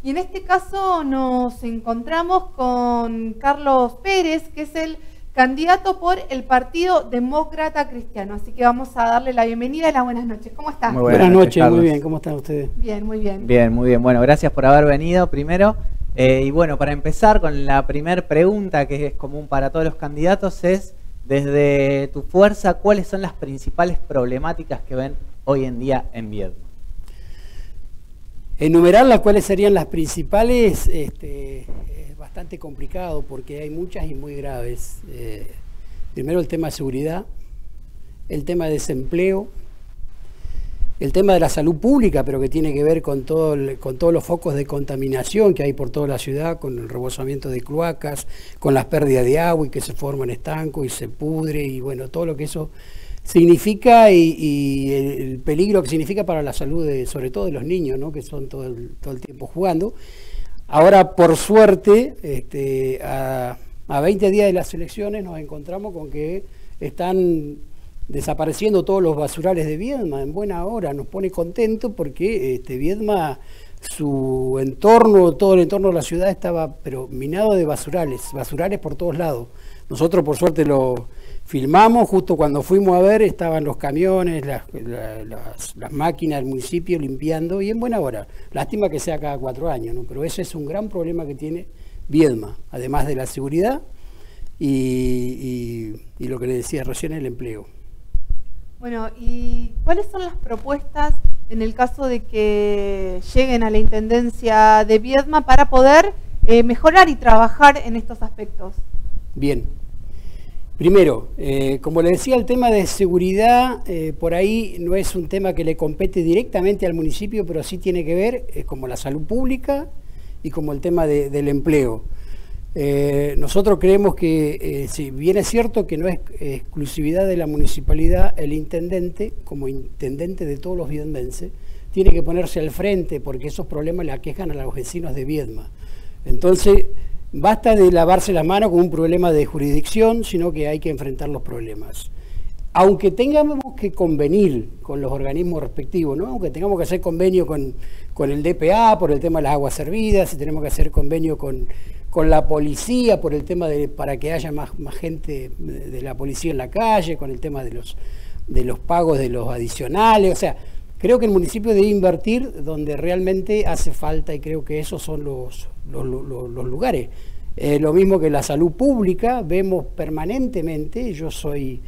Y en este caso nos encontramos con Carlos Pérez, que es el candidato por el Partido Demócrata Cristiano. Así que vamos a darle la bienvenida y las buenas noches. ¿Cómo está? Muy buenas noches, muy bien. ¿Cómo están ustedes? Bien, muy bien. Bien, muy bien. Bueno, gracias por haber venido primero. Y bueno, para empezar con la primera pregunta, que es común para todos los candidatos, es, desde tu fuerza, ¿cuáles son las principales problemáticas que ven hoy en día en Viedma? Enumerar las cuáles serían las principales es bastante complicado porque hay muchas y muy graves. Primero el tema de seguridad, el tema de desempleo, el tema de la salud pública, pero que tiene que ver con todos los focos de contaminación que hay por toda la ciudad, con el rebosamiento de cloacas, con las pérdidas de agua y que se forman estancos y se pudre, y bueno, todo lo que eso significa y el peligro que significa para la salud, sobre todo de los niños, ¿no? Que son todo el tiempo jugando. Ahora, por suerte, a 20 días de las elecciones nos encontramos con que están desapareciendo todos los basurales de Viedma en buena hora. Nos pone contento porque Viedma, su entorno, todo el entorno de la ciudad estaba pero minado de basurales por todos lados. Nosotros por suerte lo filmamos, justo cuando fuimos a ver estaban los camiones, las máquinas del municipio limpiando y en buena hora. Lástima que sea cada 4 años, ¿no? Pero ese es un gran problema que tiene Viedma, además de la seguridad y lo que le decía recién, el empleo. Bueno, ¿y cuáles son las propuestas en el caso de que lleguen a la Intendencia de Viedma para poder mejorar y trabajar en estos aspectos? Bien. Primero, como le decía, el tema de seguridad por ahí no es un tema que le compete directamente al municipio, pero sí tiene que ver como la salud pública y como el tema del empleo. Nosotros creemos que, si bien es cierto que no es exclusividad de la municipalidad, el intendente, como intendente de todos los viedmenses, tiene que ponerse al frente porque esos problemas le aquejan a los vecinos de Viedma. Entonces, basta de lavarse las manos con un problema de jurisdicción, sino que hay que enfrentar los problemas. Aunque tengamos que convenir con los organismos respectivos, ¿no? Aunque tengamos que hacer convenio con el DPA por el tema de las aguas servidas, si tenemos que hacer convenio con la policía por el tema para que haya más gente de la policía en la calle, con el tema de los pagos de los adicionales. O sea, creo que el municipio debe invertir donde realmente hace falta y creo que esos son los lugares. Lo mismo que la salud pública, vemos permanentemente, yo soy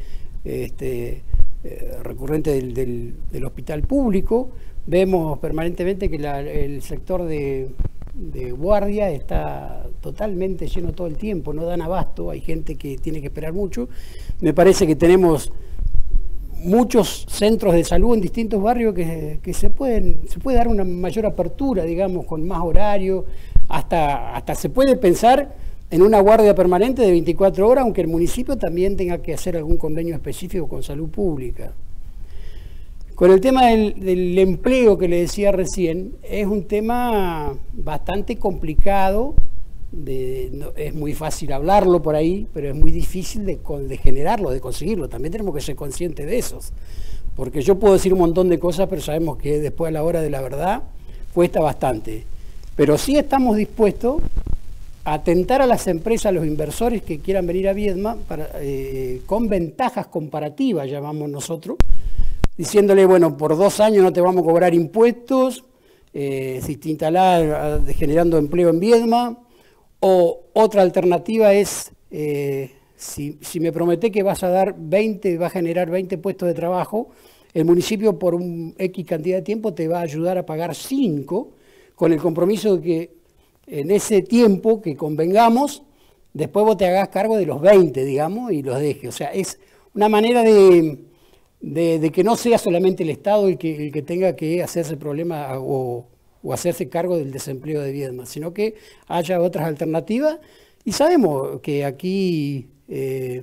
recurrente del hospital público, vemos permanentemente que el sector de guardia está totalmente lleno todo el tiempo, no dan abasto, hay gente que tiene que esperar mucho. Me parece que tenemos muchos centros de salud en distintos barrios que se puede dar una mayor apertura, digamos, con más horario, hasta se puede pensar en una guardia permanente de 24 horas, aunque el municipio también tenga que hacer algún convenio específico con salud pública. Con el tema del empleo que le decía recién, es un tema bastante complicado, es muy fácil hablarlo por ahí, pero es muy difícil de generarlo, de conseguirlo. También tenemos que ser conscientes de eso, porque yo puedo decir un montón de cosas, pero sabemos que después a la hora de la verdad cuesta bastante. Pero sí estamos dispuestos a atentar a las empresas, a los inversores que quieran venir a Viedma con ventajas comparativas, llamamos nosotros, diciéndole, bueno, por 2 años no te vamos a cobrar impuestos, si te instalás generando empleo en Viedma, o otra alternativa es, si me prometés que vas a generar 20 puestos de trabajo, el municipio por un X cantidad de tiempo te va a ayudar a pagar 5, con el compromiso de que en ese tiempo que convengamos, después vos te hagas cargo de los 20, digamos, y los dejes. O sea, es una manera de que no sea solamente el Estado el que tenga que hacerse problema o hacerse cargo del desempleo de Viedma, sino que haya otras alternativas. Y sabemos que aquí, en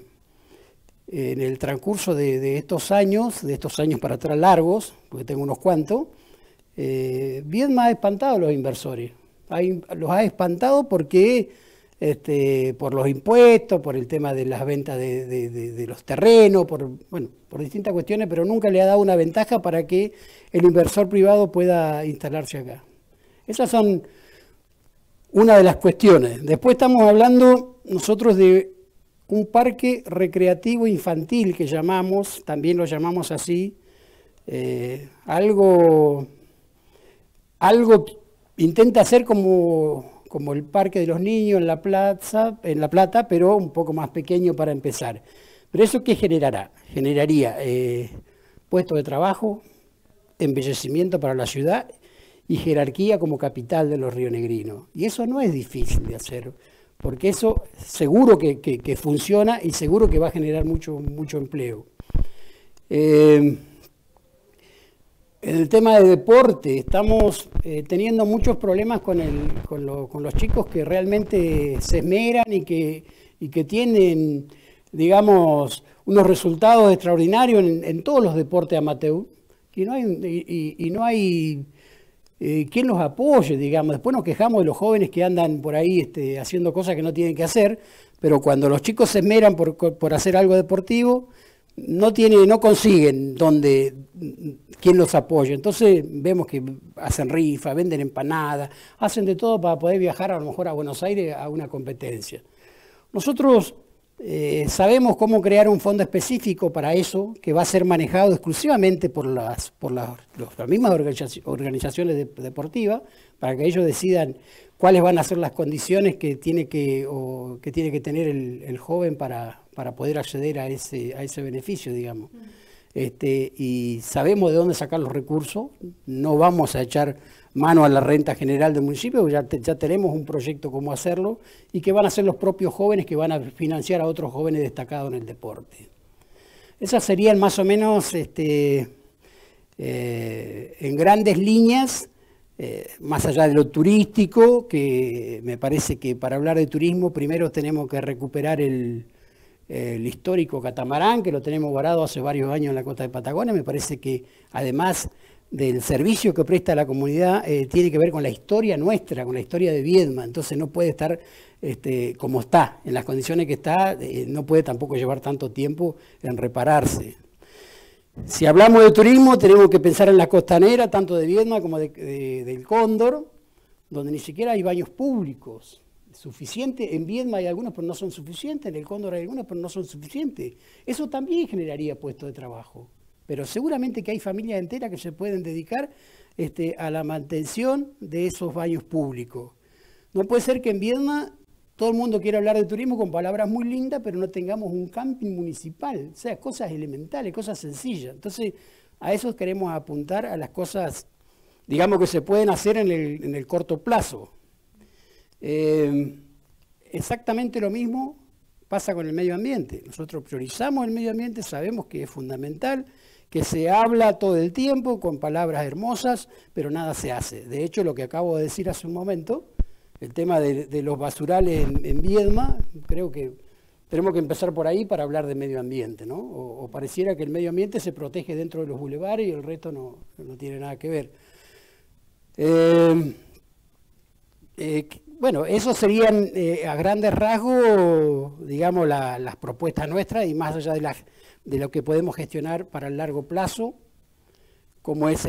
el transcurso de estos años para atrás largos, porque tengo unos cuantos, Viedma ha espantado a los inversores. Los ha espantado porque por los impuestos, por el tema de las ventas de los terrenos, por distintas cuestiones, pero nunca le ha dado una ventaja para que el inversor privado pueda instalarse acá. Esas son una de las cuestiones. Después estamos hablando nosotros de un parque recreativo infantil que llamamos, también lo llamamos así, algo intenta ser como el Parque de los Niños en La Plata, pero un poco más pequeño para empezar. Pero ¿eso qué generará? Generaría puestos de trabajo, embellecimiento para la ciudad y jerarquía como capital de los rionegrinos. Y eso no es difícil de hacer, porque eso seguro que funciona y seguro que va a generar mucho empleo. En el tema de deporte, estamos teniendo muchos problemas con los chicos que realmente se esmeran y que tienen, digamos, unos resultados extraordinarios en todos los deportes amateur, y no hay quien los apoye, digamos. Después nos quejamos de los jóvenes que andan por ahí haciendo cosas que no tienen que hacer, pero cuando los chicos se esmeran por hacer algo deportivo, no consiguen quién los apoye. Entonces vemos que hacen rifa, venden empanadas, hacen de todo para poder viajar a lo mejor a Buenos Aires a una competencia. Nosotros sabemos cómo crear un fondo específico para eso, que va a ser manejado exclusivamente por las mismas organizaciones deportivas, para que ellos decidan cuáles van a ser las condiciones que tiene que tener el joven para poder acceder a ese beneficio, digamos. Y sabemos de dónde sacar los recursos, no vamos a echar mano a la renta general del municipio, ya tenemos un proyecto cómo hacerlo, y que van a ser los propios jóvenes que van a financiar a otros jóvenes destacados en el deporte. Esas serían más o menos, en grandes líneas, más allá de lo turístico, que me parece que para hablar de turismo primero tenemos que recuperar el histórico catamarán, que lo tenemos varado hace varios años en la costa de Patagonia. Me parece que además del servicio que presta la comunidad, tiene que ver con la historia nuestra, con la historia de Viedma. Entonces no puede estar como está, en las condiciones que está, no puede tampoco llevar tanto tiempo en repararse. Si hablamos de turismo, tenemos que pensar en la costanera, tanto de Viedma como del Cóndor, donde ni siquiera hay baños públicos suficientes. En Viedma hay algunos, pero no son suficientes. En el Cóndor hay algunos, pero no son suficientes. Eso también generaría puestos de trabajo. Pero seguramente que hay familias enteras que se pueden dedicar a la mantención de esos baños públicos. No puede ser que en Viedma todo el mundo quiera hablar de turismo con palabras muy lindas, pero no tengamos un camping municipal. O sea, cosas elementales, cosas sencillas. Entonces, a eso queremos apuntar, a las cosas, digamos, que se pueden hacer en el corto plazo. Exactamente lo mismo pasa con el medio ambiente. Nosotros priorizamos el medio ambiente, sabemos que es fundamental, que se habla todo el tiempo con palabras hermosas, pero nada se hace. De hecho, lo que acabo de decir hace un momento, el tema de los basurales en Viedma, creo que tenemos que empezar por ahí para hablar de medio ambiente, ¿no? O pareciera que el medio ambiente se protege dentro de los bulevares y el resto no tiene nada que ver. Bueno, eso serían a grandes rasgos, digamos, las propuestas nuestras, y más allá de lo que podemos gestionar para el largo plazo, como es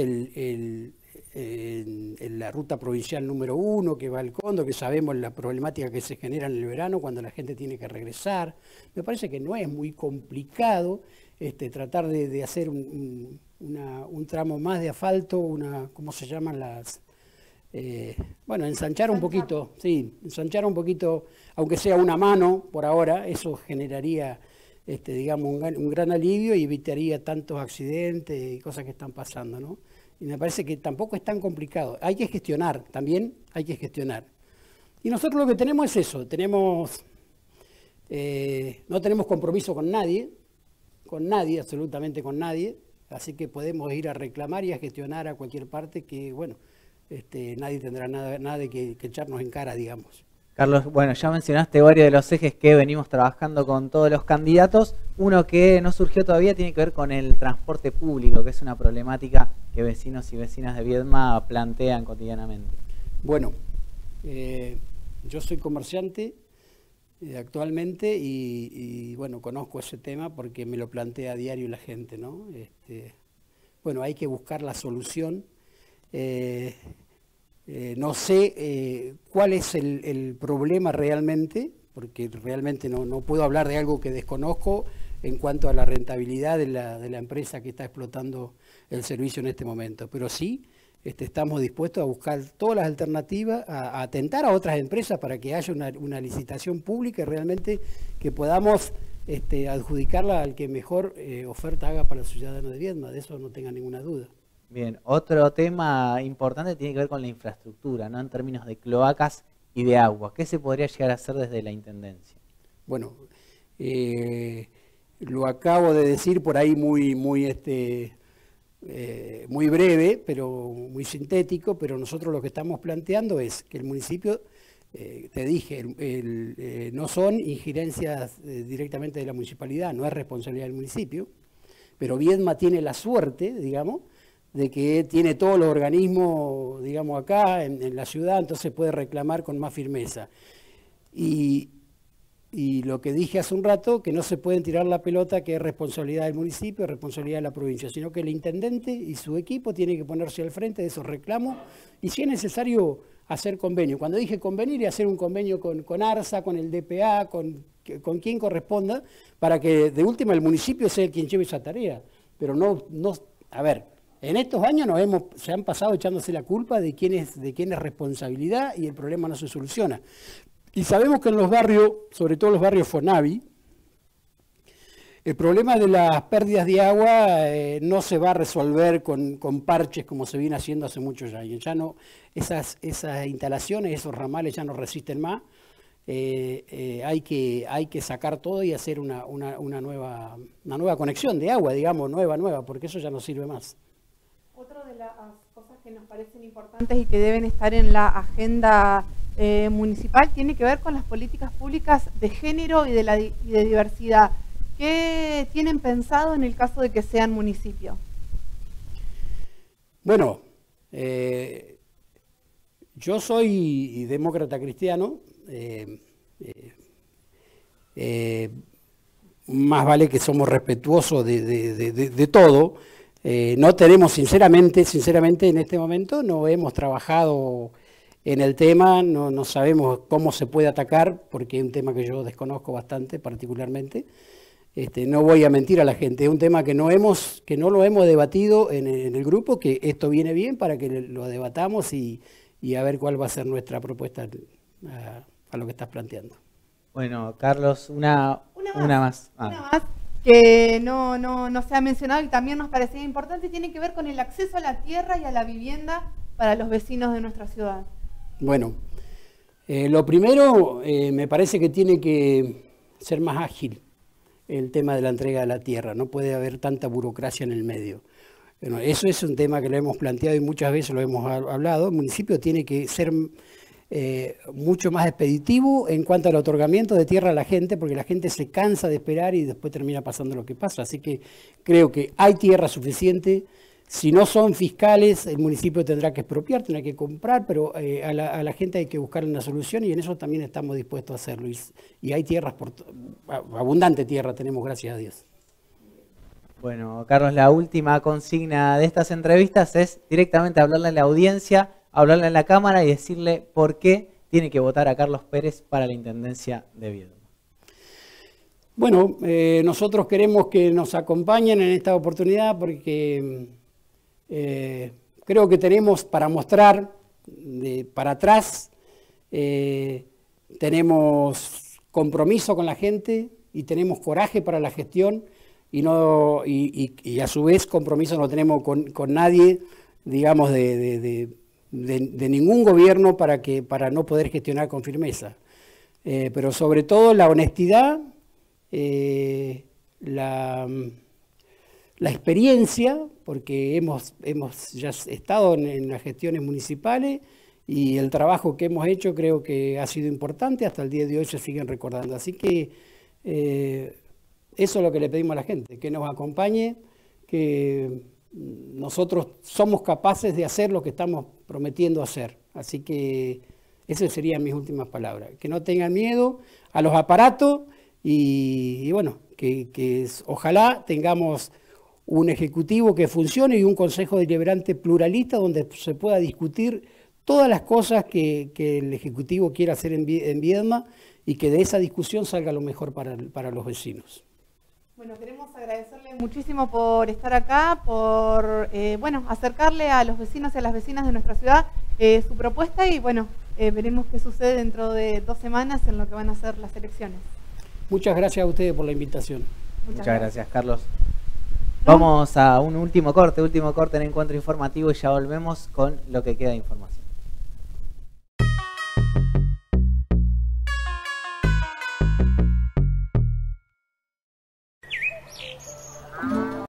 la ruta provincial número 1 que va al Cóndor, que sabemos la problemática que se genera en el verano cuando la gente tiene que regresar. Me parece que no es muy complicado tratar de hacer un tramo más de asfalto, ¿cómo se llaman las...? Bueno, ensanchar un poquito, sí, ensanchar un poquito, aunque sea una mano por ahora, eso generaría, digamos, un gran alivio y evitaría tantos accidentes y cosas que están pasando, ¿no? Y me parece que tampoco es tan complicado. Hay que gestionar, también hay que gestionar. Y nosotros lo que tenemos es eso, no tenemos compromiso con nadie, absolutamente con nadie, así que podemos ir a reclamar y a gestionar a cualquier parte que, bueno, nadie tendrá nada de que echarnos en cara, digamos. Carlos, bueno, ya mencionaste varios de los ejes que venimos trabajando con todos los candidatos. Uno que no surgió todavía tiene que ver con el transporte público, que es una problemática que vecinos y vecinas de Viedma plantean cotidianamente. Bueno, yo soy comerciante actualmente y bueno, conozco ese tema porque me lo plantea a diario la gente, ¿no? Bueno, hay que buscar la solución. No sé cuál es el problema realmente, porque realmente no puedo hablar de algo que desconozco en cuanto a la rentabilidad de la empresa que está explotando el servicio en este momento. Pero sí, estamos dispuestos a buscar todas las alternativas, a atentar a otras empresas para que haya una licitación pública y realmente que podamos adjudicarla al que mejor oferta haga para el ciudadano de Viedma. De eso no tenga ninguna duda. Bien, otro tema importante tiene que ver con la infraestructura, ¿no? En términos de cloacas y de agua. ¿Qué se podría llegar a hacer desde la Intendencia? Bueno, lo acabo de decir por ahí muy breve, pero muy sintético, pero nosotros lo que estamos planteando es que el municipio, te dije, no son injerencias directamente de la municipalidad, no es responsabilidad del municipio, pero Viedma tiene la suerte, digamos, de que tiene todos los organismos, digamos, acá en la ciudad, entonces puede reclamar con más firmeza. Y lo que dije hace un rato, que no se pueden tirar la pelota, que es responsabilidad del municipio, es responsabilidad de la provincia, sino que el intendente y su equipo tienen que ponerse al frente de esos reclamos y si es necesario hacer convenio. Cuando dije convenir, y hacer un convenio con ARSA, con el DPA, con quien corresponda, para que de última el municipio sea quien lleve esa tarea. Pero a ver, en estos años se han pasado echándose la culpa de quién es responsabilidad y el problema no se soluciona. Y sabemos que en los barrios, sobre todo los barrios Fonavi, el problema de las pérdidas de agua no se va a resolver con parches como se viene haciendo hace muchos años. Ya no, esas instalaciones, esos ramales ya no resisten más. Hay que sacar todo y hacer una nueva conexión de agua, digamos, nueva, porque eso ya no sirve más. Otra de las cosas que nos parecen importantes y que deben estar en la agenda municipal tiene que ver con las políticas públicas de género y de diversidad. ¿Qué tienen pensado en el caso de que sean municipio? Bueno, yo soy demócrata cristiano. Más vale que somos respetuosos de todo. No tenemos, sinceramente, en este momento no hemos trabajado en el tema, no sabemos cómo se puede atacar, porque es un tema que yo desconozco bastante, particularmente. No voy a mentir a la gente, es un tema que no lo hemos debatido en el grupo, que esto viene bien para que lo debatamos y a ver cuál va a ser nuestra propuesta a lo que estás planteando. Bueno, Carlos, una más. Una más que no se ha mencionado y también nos parecía importante, tiene que ver con el acceso a la tierra y a la vivienda para los vecinos de nuestra ciudad. Bueno, lo primero me parece que tiene que ser más ágil el tema de la entrega de la tierra, no puede haber tanta burocracia en el medio. Bueno, eso es un tema que lo hemos planteado y muchas veces lo hemos hablado. El municipio tiene que ser mucho más expeditivo en cuanto al otorgamiento de tierra a la gente, porque la gente se cansa de esperar y después termina pasando lo que pasa. Así que creo que hay tierra suficiente. Si no son fiscales, el municipio tendrá que expropiar, tendrá que comprar, pero a la gente hay que buscar una solución y en eso también estamos dispuestos a hacerlo. Y hay tierras, abundante tierra tenemos, gracias a Dios. Bueno, Carlos, la última consigna de estas entrevistas es directamente hablarle a la audiencia, hablarle a la Cámara y decirle por qué tiene que votar a Carlos Pérez para la Intendencia de Viedma. Bueno, nosotros queremos que nos acompañen en esta oportunidad porque creo que tenemos para mostrar para atrás, tenemos compromiso con la gente y tenemos coraje para la gestión y a su vez compromiso no tenemos con nadie, digamos, de ningún gobierno para no poder gestionar con firmeza. Pero sobre todo la honestidad, la experiencia, porque hemos ya estado en las gestiones municipales y el trabajo que hemos hecho creo que ha sido importante, hasta el día de hoy se siguen recordando. Así que eso es lo que le pedimos a la gente, que nos acompañe, que nosotros somos capaces de hacer lo que estamos prometiendo hacer. Así que esas serían mis últimas palabras. Que no tengan miedo a los aparatos y bueno, que ojalá tengamos un ejecutivo que funcione y un consejo deliberante pluralista donde se pueda discutir todas las cosas que el Ejecutivo quiera hacer en Viedma y que de esa discusión salga lo mejor para los vecinos. Bueno, queremos agradecerle muchísimo por estar acá, por acercarle a los vecinos y a las vecinas de nuestra ciudad su propuesta y bueno, veremos qué sucede dentro de 2 semanas en lo que van a ser las elecciones. Muchas gracias a ustedes por la invitación. Muchas gracias, Carlos. Vamos a un último corte en Encuentro Informativo y ya volvemos con lo que queda de información.